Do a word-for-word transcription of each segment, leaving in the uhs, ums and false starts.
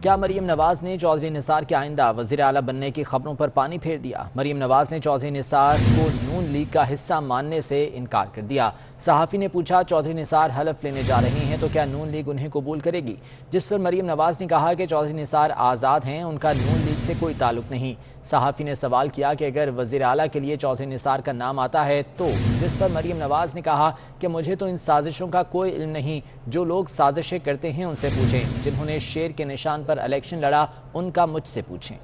کیا مریم نواز نے چودھری نثار کے آئندہ وزیر اعلیٰ بننے کی خبروں پر پانی پھیر دیا؟ مریم نواز نے چودھری نثار کو نون لیگ کا حصہ ماننے سے انکار کر دیا۔ صحافی نے پوچھا چودھری نثار حلف لینے جا رہے ہیں تو کیا نون لیگ انہیں قبول کرے گی، جس پر مریم نواز نے کہا کہ چودھری نثار آزاد ہیں، ان کا نون لیگ سے کوئی تعلق نہیں۔ صحافی نے سوال کیا کہ اگر وزیر اعلیٰ کے لیے چودھری نثار کا نام آتا ہے تو، جس پر مریم نواز نے کہا کہ مجھے تو ان سازشوں کا کوئی علم نہیں، جو لوگ سازشیں کرتے ہیں ان سے پوچھیں، جنہوں نے شیر کے نشان پر الیکشن لڑا ان کا مجھ سے پوچھیں۔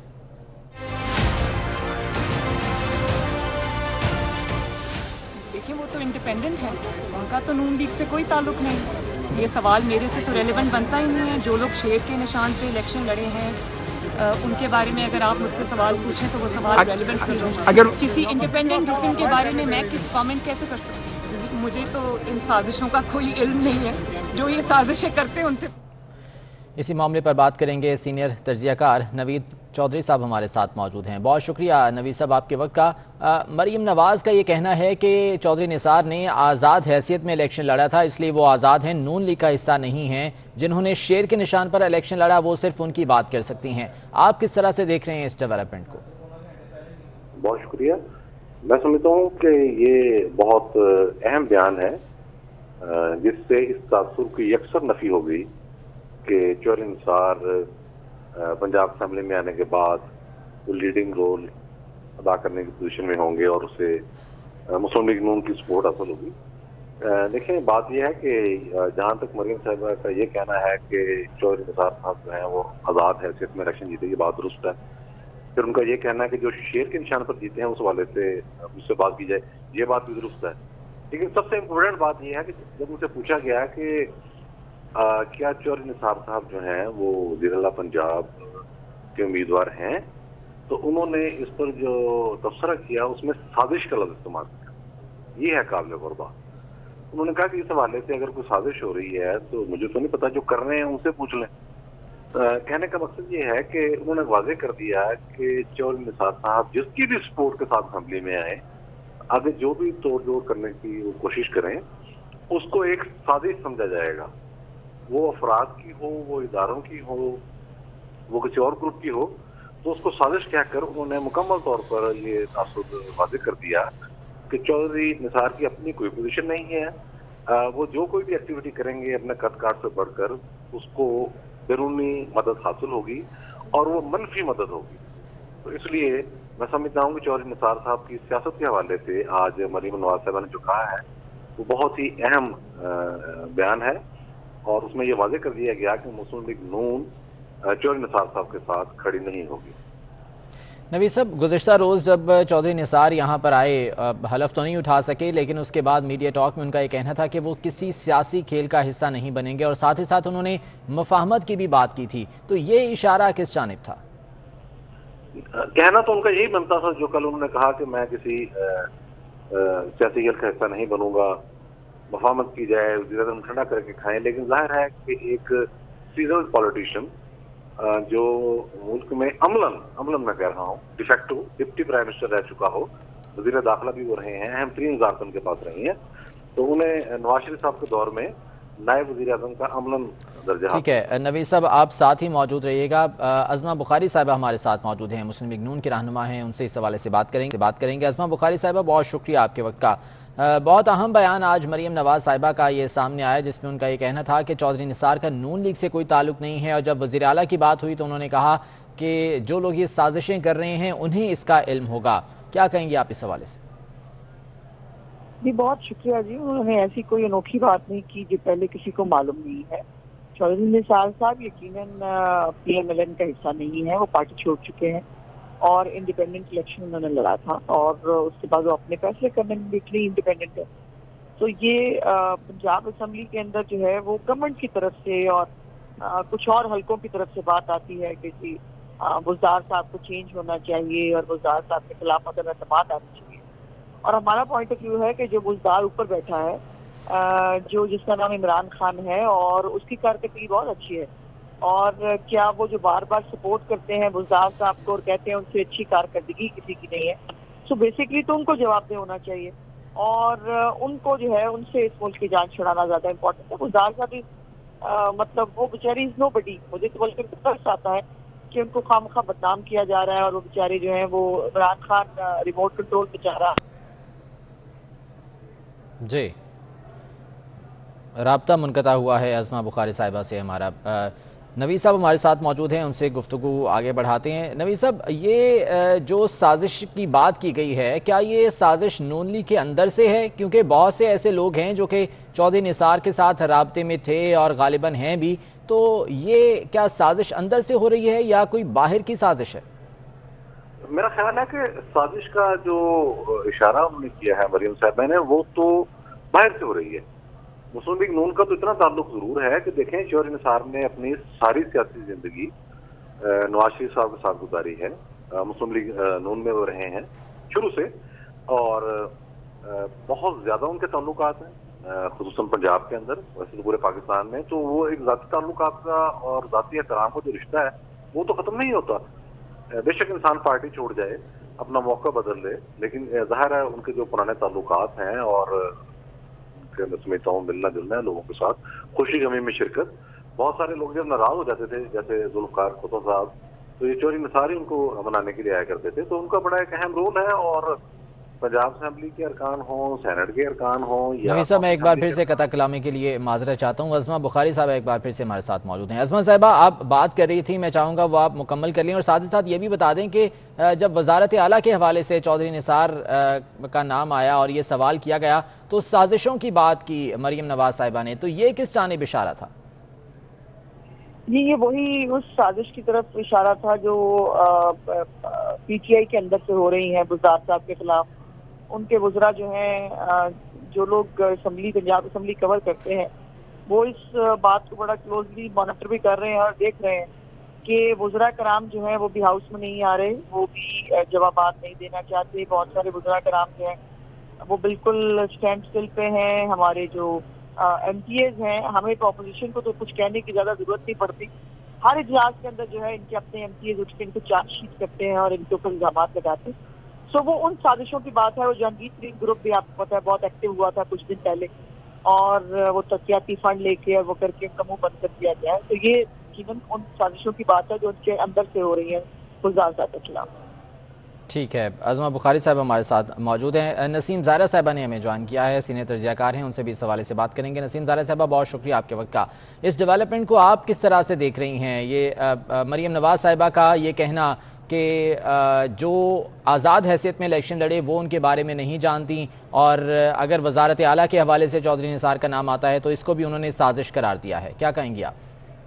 دیکھیں وہ تو انڈیپینڈنٹ ہے، ان کا تو نون لیگ سے کوئی تعلق نہیں۔ یہ سوال میرے سے تو ریلیونٹ بنتا ہی نہیں ہے۔ جو لوگ شیر کے نشان پہ الیکشن لڑے ہیں ان کے بارے میں اگر آپ مجھ سے سوال پوچھیں تو وہ سوال ریلیونٹ نہیں ہے۔ اگر کسی انڈیپینڈنٹ رکن کے بارے میں میں کس کامنٹ کیسے کر سکتی ہوں؟ مجھے تو ان سازشوں کا کوئی علم نہیں ہے، جو یہ سازشیں کرتے ہیں ان سے۔ اسی معاملے پر بات کریں گے، سینئر تجزیہ کار نوید چودھری صاحب ہمارے ساتھ موجود ہیں۔ بہت شکریہ نوید صاحب آپ کے وقت کا۔ مریم نواز کا یہ کہنا ہے کہ چودھری نثار نے آزاد حیثیت میں الیکشن لڑا تھا، اس لیے وہ آزاد ہیں، نون لیگ کا حصہ نہیں ہیں۔ جنہوں نے شیر کے نشان پر الیکشن لڑا وہ صرف ان کی بات کر سکتی ہیں۔ آپ کس طرح سے دیکھ رہے ہیں اس ڈیولپمنٹ کو؟ بہت شکریہ۔ میں سمجھتا ہوں کہ یہ بہت اہم بیان ہے جس سے اس تاثر کی یکسر نفی ہو گئی کہ چودھری نثار پنجاب اسمبلی میں آنے کے بعد وہ لیڈنگ رول ادا کرنے کی پوزیشن میں ہوں گے اور اسے مسلم لیگ نون کی سپورٹ حاصل ہوگی۔ دیکھیں بات یہ ہے کہ جہاں تک مریم صاحبہ کا یہ کہنا ہے کہ چودھری نثار صاحب جو ہیں وہ آزاد حیثیت میں الیکشن جیتے، یہ بات درست ہے۔ پھر ان کا یہ کہنا ہے کہ جو شیر کے نشان پر جیتے ہیں اس حوالے سے مجھ سے بات کی جائے، یہ بات بھی درست ہے۔ لیکن سب سے امپورٹنٹ بات یہ ہے کہ جب ان سے پوچھا گیا کہ آ, کیا چودھری نثار صاحب جو ہیں وہ وزیر اعلیٰ پنجاب کے امیدوار ہیں، تو انہوں نے اس پر جو تبصرہ کیا اس میں سازش کا لفظ استعمال کیا۔ یہ ہے قابل غور بات۔ انہوں نے کہا کہ اس حوالے سے اگر کوئی سازش ہو رہی ہے تو مجھے تو نہیں پتا، جو کر رہے ہیں ان سے پوچھ لیں۔ آ, کہنے کا مقصد یہ ہے کہ انہوں نے واضح کر دیا کہ چودھری نثار صاحب جس کی بھی سپورٹ کے ساتھ اسمبلی میں آئے، آگے جو بھی توڑ جوڑ کرنے کی وہ کوشش کریں، اس کو ایک سازش سمجھا جائے گا، وہ افراد کی ہو، وہ اداروں کی ہو، وہ کسی اور گروپ کی ہو، تو اس کو سازش کہہ کر انہوں نے مکمل طور پر یہ تاثر واضح کر دیا کہ چودھری نثار کی اپنی کوئی پوزیشن نہیں ہے۔ وہ جو کوئی بھی ایکٹیویٹی کریں گے اپنے قد کاٹ سے بڑھ کر، اس کو بیرونی مدد حاصل ہوگی اور وہ منفی مدد ہوگی۔ تو اس لیے میں سمجھتا ہوں کہ چودھری نثار صاحب کی سیاست کے حوالے سے آج مریم نواز صاحبہ نے جو کہا ہے وہ بہت ہی اہم بیان ہے، اور اس میں یہ واضح کر دیا گیا کہ مسلم لیگ نون چودھری نثار صاحب کے ساتھ کھڑی نہیں ہوگی۔ نوید صاحب، گزشتہ روز جب چودھری نثار یہاں پر آئے، حلف تو نہیں اٹھا سکے، لیکن اس کے بعد میڈیا ٹاک میں ان کا یہ کہنا تھا کہ وہ کسی سیاسی کھیل کا حصہ نہیں بنیں گے، اور ساتھ ہی ساتھ انہوں نے مفاہمت کی بھی بات کی تھی، تو یہ اشارہ کس جانب تھا؟ کہنا تو ان کا یہی بنتا تھا جو کل انہوں نے کہا کہ میں کسی سیاسی کھیل کا حصہ نہیں بنوں گا، مفاہمت کی جائے، وزیر اعظم ٹھنڈا کر کے کھائیں۔ لیکن ظاہر ہے کہ ایک سیزنل پالیٹیشین جو ملک میں عملاً عملاً میں کہہ رہا ہوں ڈیفیکٹو ڈپٹی پرائم منسٹر رہ چکا ہو، وزیر داخلہ بھی وہ رہے ہیں، اہم ترین وزارت ان کے پاس رہی ہیں، تو انہیں نواز شریف صاحب کے دور میں نائب وزیر اعظم کا عملاً درجہ۔ ٹھیک ہے نوید صاحب، آپ ساتھ ہی موجود رہیے گا۔ عظمہ بخاری صاحبہ ہمارے ساتھ موجود ہیں، مسلم لیگ نون کے رہنما ہیں، ان سے اس حوالے سے بات کریں گے بات کریں گے عظمہ بخاری صاحبہ، بہت شکریہ آپ کے وقت کا۔ بہت اہم بیان آج مریم نواز صاحبہ کا یہ سامنے آیا، جس میں ان کا یہ کہنا تھا کہ چودھری نثار کا نون لیگ سے کوئی تعلق نہیں ہے، اور جب وزیر اعلیٰ کی بات ہوئی تو انہوں نے کہا کہ جو لوگ یہ سازشیں کر رہے ہیں انہیں اس کا علم ہوگا۔ کیا کہیں گے آپ اس حوالے سے؟ جی بہت شکریہ جی، انہوں نے ایسی کوئی انوکھی بات نہیں کی جو پہلے کسی کو معلوم نہیں ہے۔ چودھری نثار صاحب یقیناً پی ایم ایل این کا حصہ نہیں ہے، وہ پارٹی چھوڑ چکے ہیں، اور انڈیپینڈنٹ الیکشن انہوں نے لڑا تھا، اور اس کے بعد وہ اپنے فیصلے کرنے میں بھی انڈیپینڈنٹ ہے۔ تو یہ پنجاب اسمبلی کے اندر جو ہے وہ گورنمنٹ کی طرف سے اور کچھ اور حلقوں کی طرف سے بات آتی ہے کہ جی بزدار صاحب کو چینج ہونا چاہیے اور بزدار صاحب کے خلاف عدم اعتماد آنا چاہیے، اور ہمارا پوائنٹ آف ویو ہے کہ جو بزدار اوپر بیٹھا ہے، جو جس کا نام عمران خان ہے، اور اس کی کارکردگی بہت اچھی ہے، اور کیا وہ جو بار بار سپورٹ کرتے ہیں بزدار صاحب کو اور کہتے ہیں ان سے اچھی کارکردگی کسی کی نہیں ہے، سو بیسکلی تو ان کو جواب دہ ہونا چاہیے، اور ان کو جو ہے ان سے اس ملک کی جان چھڑانا زیادہ امپورٹنٹ ہے۔ بزدار صاحب आ, मतलब वो बेचारी इज नो बडी। मुझे तो बल्कि तरस आता है कि उनको खामखा बदनाम किया जा रहा है और वो बेचारे जो हैं वो इमरान खान रिमोट कंट्रोल पे जा रहा। जी, राब्ता मुनक़ता हुआ है अज़मा बुखारी साहिबा से हमारा। नवीद साहब हमारे साथ मौजूद हैं, उनसे गुफ्तगू आगे बढ़ाते हैं। नवीद साहब, ये जो साजिश की बात की गई है, क्या ये साजिश नून लीग के अंदर से है? क्योंकि बहुत से ऐसे लोग हैं जो कि चौधरी निसार के साथ राब्ते में थे और गालिबन हैं भी, तो ये क्या साजिश अंदर से हो रही है या कोई बाहर की साजिश है? मेरा ख्याल है कि साजिश का जो इशारा उन्होंने किया है मरीम साहब ने, वो तो बाहर से हो रही है। मुस्लिम लीग नून का तो इतना ताल्लुक जरूर है कि देखें, चौधरी निसार ने अपनी सारी सियासी जिंदगी नवाज शरीफ साहब के साथ गुजारी है। मुस्लिम लीग नून में वो रहे हैं शुरू से, और बहुत ज्यादा उनके ताल्लुकात हैं, खुसूसन पंजाब के अंदर, वैसे तो पूरे पाकिस्तान में। तो वो एक जाती ताल्लुकात का और जाती एहतराम का जो रिश्ता है वो तो खत्म नहीं होता। बेशक इंसान पार्टी छोड़ जाए, अपना मौका बदल ले, लेकिन जाहिर है उनके जो पुराने ताल्लुकात हैं और मैं समझता हूँ मिलना जुलना है लोगों के साथ, खुशी गमी में शिरकत। बहुत सारे लोग जब नाराज हो जाते थे, जैसे जुल्फकार खुतो साहब, तो ये चौधरी निसार ही उनको मनाने के लिए आया करते थे। तो उनका बड़ा एक अहम रोल है। और पंजाब असेंबली के अरकान हों, सेनेट के अरकान हों, या नवीद साहब, मैं एक बार फिर से कता कलामी के लिए माजरत चाहता हूँ। अज़मा बुखारी साहब एक बार फिर से हमारे साथ मौजूद हैं। अज़मा साहिबा, आप बात कर रही थी, मैं चाहूँगा वो आप मुकम्मल कर लें, और साथ ही साथ ये भी बता दें कि जब वजारत आला के हवाले से चौधरी निसार का नाम आया और ये सवाल किया गया, तो साजिशों की बात की मरीम नवाज साहिबा ने, तो ये किस जानिब इशारा था? जी, ये वही उस साजिश की तरफ इशारा था जो पीटीआई के अंदर से हो रही है बुज़दार साहब के खिलाफ। उनके वज़रा जो हैं, जो लोग असम्बली, पंजाब असम्बली कवर करते हैं, वो इस बात को बड़ा क्लोजली मॉनिटर भी कर रहे हैं और देख रहे हैं कि वज़रा कराम जो है वो भी हाउस में नहीं आ रहे, वो भी जवाबात नहीं देना चाहते। बहुत सारे वज़रा कराम जो हैं वो बिल्कुल स्टैंड स्टिल पे हैं। हमारे जो एम पी एज हैं, हमें तो अपोजिशन को तो कुछ कहने की ज़्यादा ज़रूरत नहीं पड़ती। हर इजलास के अंदर जो है इनके अपने एम पी एज उठ के इनको चार्जशीट करते हैं और इनके ऊपर इल्जाम लगाते हैं। सो वो उन साजिशों की बात है। वो जहांगीर तरीन ग्रुप भी आपको पता है बहुत एक्टिव हुआ था कुछ दिन पहले, और वो तकियाती फंड लेके और वो करके उनका मुंह बंद कर दिया गया है। तो ये यकीनन उन साजिशों की बात है जो उनके अंदर से हो रही है गुलजार साहब के खिलाफ। ठीक है, अज़मा बुखारी साहब हमारे साथ मौजूद हैं। नसीम ज़ारा साहिबा ने हमें ज्वाइन किया है, सीनियर तर्जियाकार हैं, उनसे भी इस हवाले से बात करेंगे। नसीम ज़ारा साहिबा, बहुत शुक्रिया आपके वक्त का। इस डेवलपमेंट को आप किस तरह से देख रही हैं? ये मरीम नवाज साहिबा का ये कहना कि जो आज़ाद हैसियत में इलेक्शन लड़े वो उनके बारे में नहीं जानती, और अगर वजारत आला के हवाले से चौधरी निसार का नाम आता है तो इसको भी उन्होंने साजिश करार दिया है, क्या कहेंगी आप?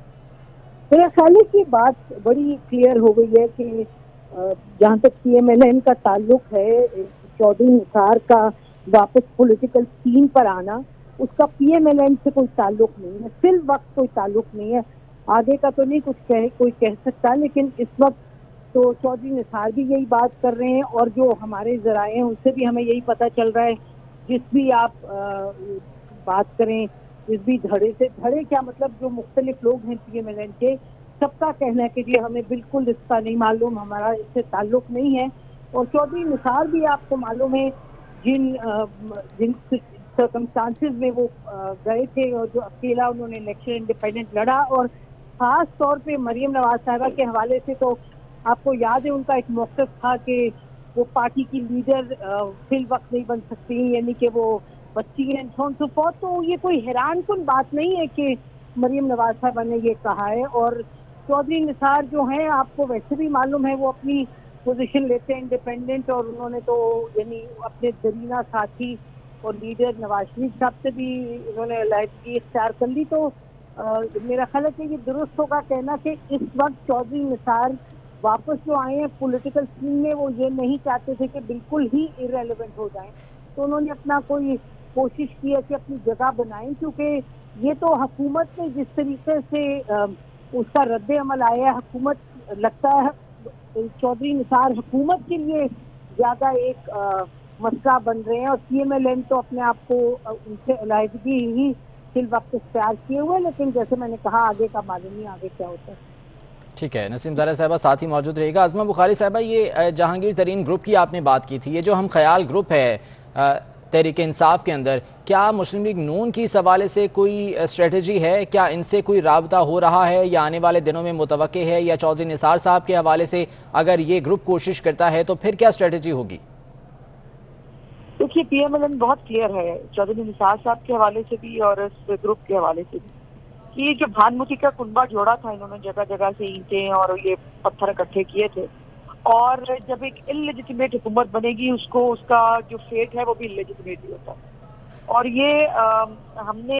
मेरा ख्याल है कि बात बड़ी क्लियर हो गई है कि जहाँ तक पी एम एल एन का ताल्लुक है, चौधरी निसार का वापस पॉलिटिकल सीन पर आना, उसका पी एम एल एन से कोई ताल्लुक नहीं है, फिल वक्त कोई ताल्लुक नहीं है। आगे का तो नहीं कुछ कह कोई कह सकता, लेकिन इस वक्त तो चौधरी निसार भी यही बात कर रहे हैं, और जो हमारे ज़राए हैं उनसे भी हमें यही पता चल रहा है। जिस भी आप आ, बात करें, जिस भी धड़े से, धड़े क्या मतलब जो मुख्तलिफ लोग हैं पी एम एल एन के, सबका कहना है कि जी हमें बिल्कुल इसका नहीं मालूम, हमारा इससे ताल्लुक नहीं है। और चौधरी निसार भी आपको मालूम है जिन जिन सर्कमस्टांसेस में वो गए थे और जो अकेला उन्होंने इलेक्शन इंडिपेंडेंट लड़ा, और ख़ास तौर पे मरीम नवाज साहिबा के हवाले से तो आपको याद है उनका एक मौक़िफ़ था कि वो पार्टी की लीडर फिल वक्त नहीं बन सकती, यानी कि वो बच्ची हैं सो फॉर्थ। तो ये कोई हैरान कुन बात नहीं है कि मरीम नवाज साहिबा ने ये कहा है। और चौधरी निसार जो हैं, आपको वैसे भी मालूम है, वो अपनी पोजीशन लेते हैं इंडिपेंडेंट, और उन्होंने तो यानी अपने दरीना साथी और लीडर नवाज शरीफ साहब से भी उन्होंने अलहदगी इख्तियार कर ली। तो आ, मेरा ख्याल है कि ये दुरुस्त होगा कहना कि इस वक्त चौधरी निसार वापस जो आए हैं पॉलिटिकल सीन में, वो ये नहीं चाहते थे कि बिल्कुल ही इररेलेवेंट हो जाएं। तो उन्होंने अपना कोई कोशिश की है कि अपनी जगह बनाएं, क्योंकि ये तो हुकूमत ने जिस तरीके से आ, उसका रद्द अमल आया है, हुकूमत लगता है चौधरी निसार हुकूमत के लिए ज़्यादा एक आ, मसला बन रहे हैं, और सी एम एल एन तो अपने आप को उनसे अलहदगी ही फिल वक्त इख्तियार किए हुए, लेकिन जैसे मैंने कहा आगे का मालूम नहीं आगे क्या होता है। ठीक है, नसीम ज़ारा साहिबा साथ ही मौजूद रहेगा। अज़मा बुखारी साहिबा, ये जहांगीर तरीन ग्रुप की आपने बात की थी, ये जो हम ख्याल ग्रुप है, تحریک انصاف کے اندر، کیا مسلم لیگ نون کی اس حوالے سے کوئی اسٹریٹجی ہے؟ کیا ان سے کوئی رابطہ ہو رہا ہے یا آنے والے دنوں میں متوقع ہے؟ یا چودھری نثار صاحب کے حوالے سے اگر یہ گروپ کوشش کرتا ہے تو پھر کیا اسٹریٹجی ہوگی؟ دیکھیے، پی ایم ایل این بہت کلیئر ہے چودھری نثار صاحب کے حوالے سے بھی اور اس گروپ کے حوالے سے بھی، کہ جو بھان مٹی کا کنبہ جوڑا تھا، انہوں نے جگہ جگہ سے اینٹیں اور یہ پتھر اکٹھے کیے تھے، اور جب ایک انلیجیٹمیٹ حکومت بنے گی اس کو اس کا جو فیٹ ہے وہ بھی انلیجیٹمیٹ ہی ہوتا ہے، اور یہ ہم نے